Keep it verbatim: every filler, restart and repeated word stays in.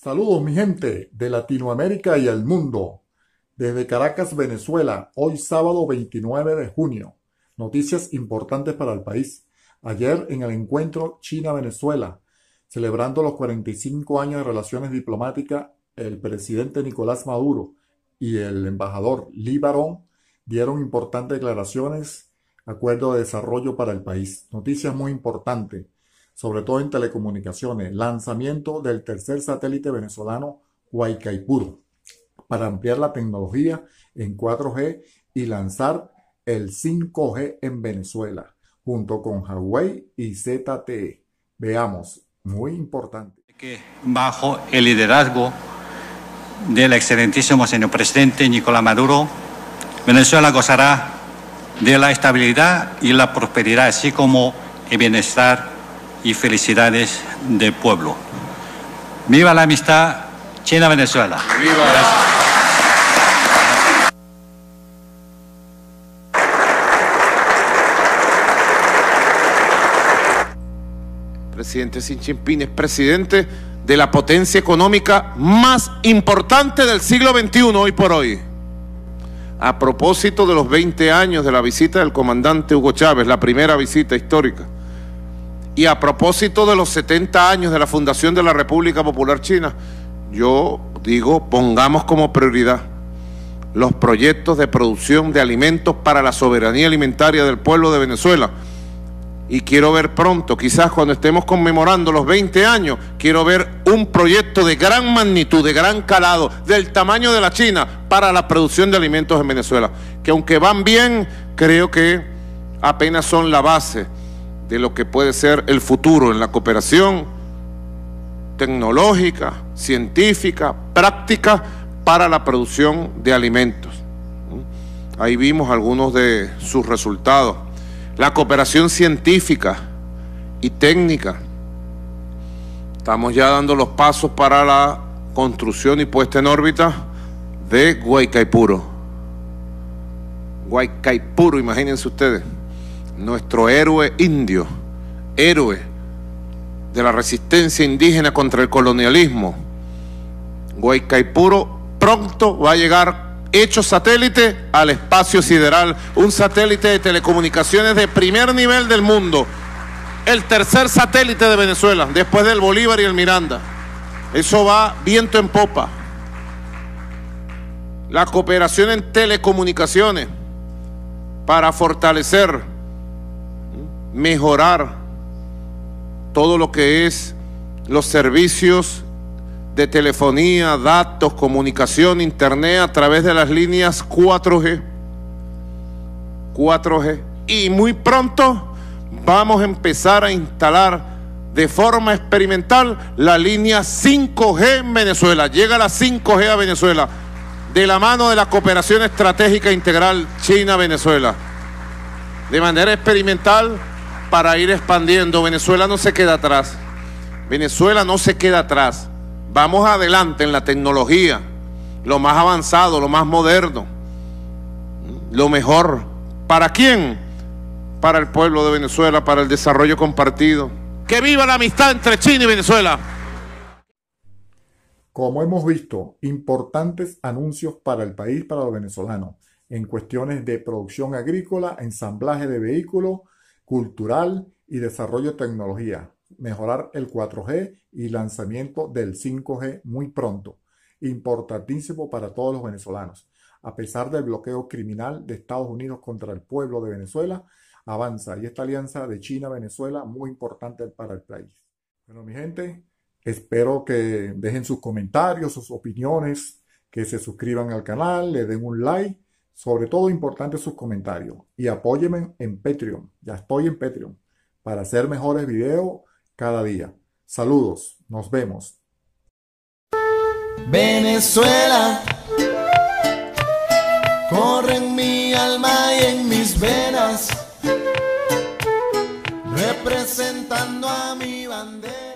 Saludos mi gente de Latinoamérica y el mundo. Desde Caracas, Venezuela, hoy sábado veintinueve de junio. Noticias importantes para el país. Ayer en el encuentro China-Venezuela, celebrando los cuarenta y cinco años de relaciones diplomáticas, el presidente Nicolás Maduro y el embajador Lee Barón dieron importantes declaraciones, acuerdo de desarrollo para el país. Noticias muy importantes, sobre todo en telecomunicaciones. Lanzamiento del tercer satélite venezolano Guaycaipuro para ampliar la tecnología en cuatro G y lanzar el cinco G en Venezuela, junto con Huawei y Z T E. Veamos, muy importante. Que bajo el liderazgo del excelentísimo señor presidente Nicolás Maduro, Venezuela gozará de la estabilidad y la prosperidad, así como el bienestar y felicidades del pueblo. ¡Viva la amistad China-Venezuela! ¡Viva! Gracias. Presidente Xi Jinping es presidente de la potencia económica más importante del siglo veintiuno hoy por hoy. A propósito de los veinte años de la visita del comandante Hugo Chávez, la primera visita histórica, y a propósito de los setenta años de la fundación de la República Popular China, yo digo, pongamos como prioridad los proyectos de producción de alimentos para la soberanía alimentaria del pueblo de Venezuela. Y quiero ver pronto, quizás cuando estemos conmemorando los veinte años, quiero ver un proyecto de gran magnitud, de gran calado, del tamaño de la China, para la producción de alimentos en Venezuela. Que aunque van bien, creo que apenas son la base de lo que puede ser el futuro en la cooperación tecnológica, científica, práctica para la producción de alimentos. Ahí vimos algunos de sus resultados. La cooperación científica y técnica. Estamos ya dando los pasos para la construcción y puesta en órbita de Guaycaipuro. Guaycaipuro, imagínense ustedes, nuestro héroe indio, héroe de la resistencia indígena contra el colonialismo. Guaycaipuro pronto va a llegar hecho satélite al espacio sideral, un satélite de telecomunicaciones de primer nivel del mundo, el tercer satélite de Venezuela, después del Bolívar y el Miranda. Eso va viento en popa. La cooperación en telecomunicaciones para fortalecer, mejorar todo lo que es los servicios de telefonía, datos, comunicación, internet a través de las líneas cuatro G. cuatro G. Y muy pronto vamos a empezar a instalar de forma experimental la línea cinco G en Venezuela. Llega la cinco G a Venezuela, de la mano de la cooperación estratégica integral China-Venezuela. De manera experimental para ir expandiendo. Venezuela no se queda atrás. Venezuela no se queda atrás. Vamos adelante en la tecnología, lo más avanzado, lo más moderno, lo mejor. ¿Para quién? Para el pueblo de Venezuela, para el desarrollo compartido. ¡Que viva la amistad entre China y Venezuela! Como hemos visto, importantes anuncios para el país, para los venezolanos, en cuestiones de producción agrícola, ensamblaje de vehículos, cultural y desarrollo de tecnología. Mejorar el cuatro G y lanzamiento del cinco G muy pronto. Importantísimo para todos los venezolanos. A pesar del bloqueo criminal de Estados Unidos contra el pueblo de Venezuela, avanza. Y esta alianza de China-Venezuela muy importante para el país. Bueno, mi gente, espero que dejen sus comentarios, sus opiniones, que se suscriban al canal, le den un like. Sobre todo, importante sus comentarios. Y apóyenme en Patreon. Ya estoy en Patreon para hacer mejores videos cada día. Saludos, nos vemos. Venezuela, corre en mi alma y en mis venas, representando a mi bandera.